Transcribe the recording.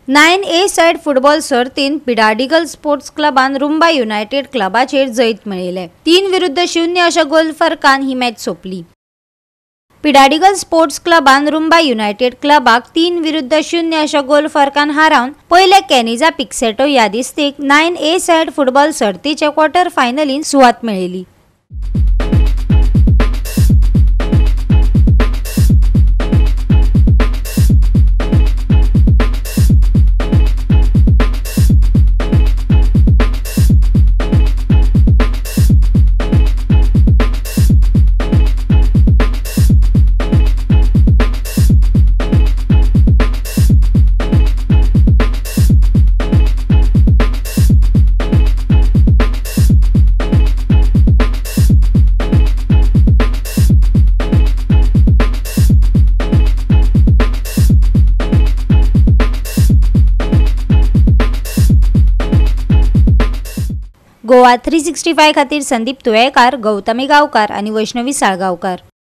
9A side football सर्तीन पिडाडिगल sports क्लबान रुंबा युनायटेड क्लबाचेर जैत मेळिल्ले। 3-0 अशा गोल फरकान ही मॅच सोंपली। पिडाडिगल स्पोर्ट्स क्लबान रुंबा युनायटेड क्लबाक 3-0 अशा गोल फरकान हारावन पयले कॅनिजा पिक्सेटो ह्या दिसतीक 9A साइड फुटबॉल सर्तीचे क्वार्टर फायनलीन सुवात मेळिल्ली। GOA365 खातीर संदीप तुयेकार, गौतमी गांवकार आणि वैष्णवी साळगांवकार।